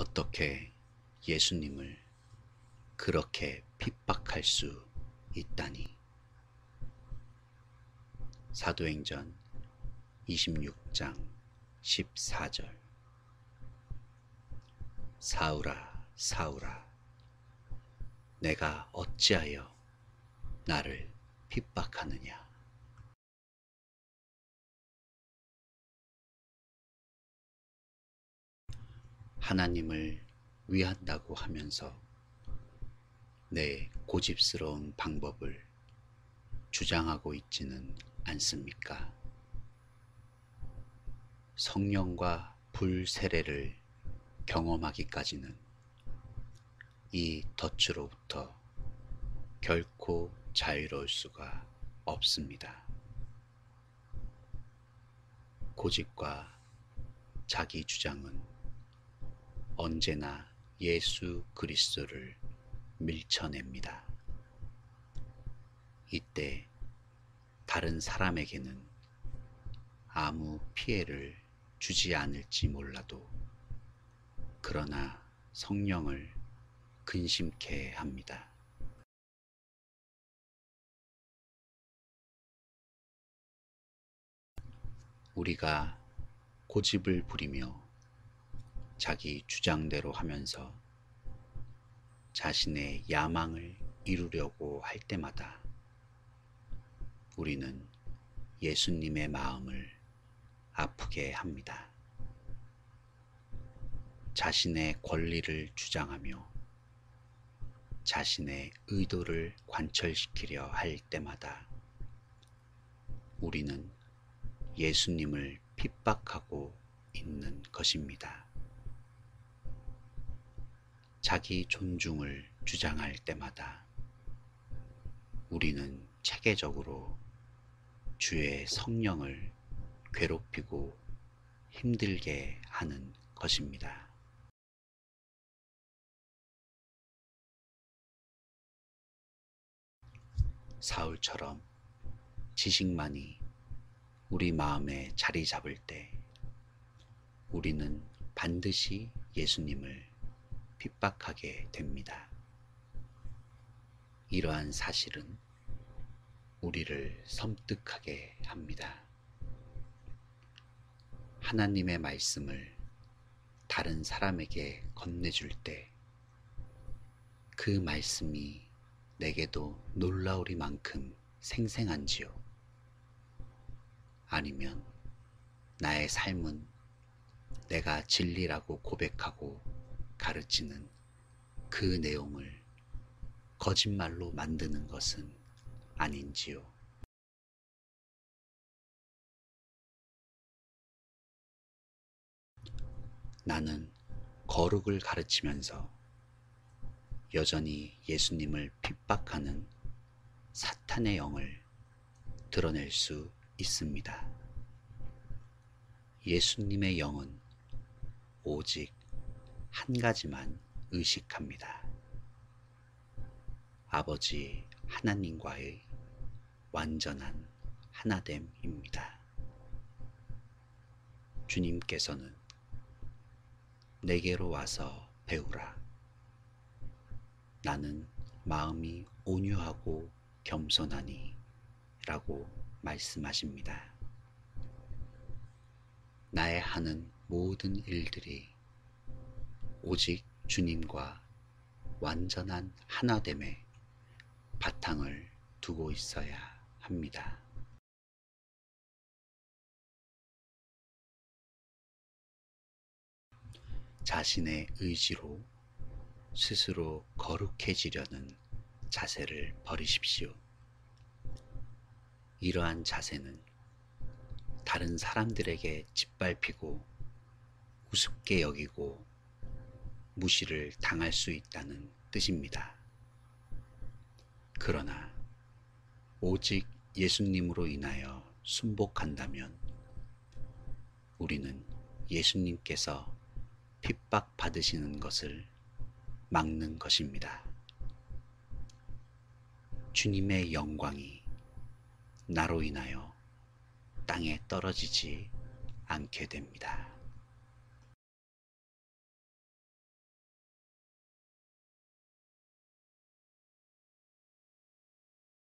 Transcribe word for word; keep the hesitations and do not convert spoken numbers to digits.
어떻게 예수님을 그렇게 핍박할 수 있다니. 사도행전 이십육 장 십사 절. 사울아, 사울아, 내가 어찌하여 나를 핍박하느냐. 하나님을 위한다고 하면서 내 고집스러운 방법을 주장하고 있지는 않습니까? 성령과 불 세례를 경험하기까지는 이 덫으로부터 결코 자유로울 수가 없습니다. 고집과 자기 주장은 언제나 예수 그리스도를 밀쳐냅니다. 이때 다른 사람에게는 아무 피해를 주지 않을지 몰라도 그러나 성령을 근심케 합니다. 우리가 고집을 부리며 자기 주장대로 하면서 자신의 야망을 이루려고 할 때마다 우리는 예수님의 마음을 아프게 합니다. 자신의 권리를 주장하며 자신의 의도를 관철시키려 할 때마다 우리는 예수님을 핍박하고 있는 것입니다. 자기 존중을 주장할 때마다 우리는 체계적으로 주의 성령을 괴롭히고 힘들게 하는 것입니다. 사울처럼 지식만이 우리 마음에 자리 잡을 때 우리는 반드시 예수님을 핍박하게 됩니다. 이러한 사실은 우리를 섬뜩하게 합니다. 하나님의 말씀을 다른 사람에게 건네줄 때 그 말씀이 내게도 놀라우리만큼 생생한지요? 아니면 나의 삶은 내가 진리라고 고백하고 가르치는 그 내용을 거짓말로 만드는 것은 아닌지요? 나는 거룩을 가르치면서 여전히 예수님을 핍박하는 사탄의 영을 드러낼 수 있습니다. 예수님의 영은 오직 한 가지만 의식합니다. 아버지 하나님과의 완전한 하나됨입니다. 주님께서는 내게로 와서 배우라. 나는 마음이 온유하고 겸손하니 라고 말씀하십니다. 나의 하는 모든 일들이 오직 주님과 완전한 하나됨에 바탕을 두고 있어야 합니다. 자신의 의지로 스스로 거룩해지려는 자세를 버리십시오. 이러한 자세는 다른 사람들에게 짓밟히고 우습게 여기고 무시를 당할 수 있다는 뜻입니다. 그러나 오직 예수님으로 인하여 순복한다면 우리는 예수님께서 핍박받으시는 것을 막는 것입니다. 주님의 영광이 나로 인하여 땅에 떨어지지 않게 됩니다.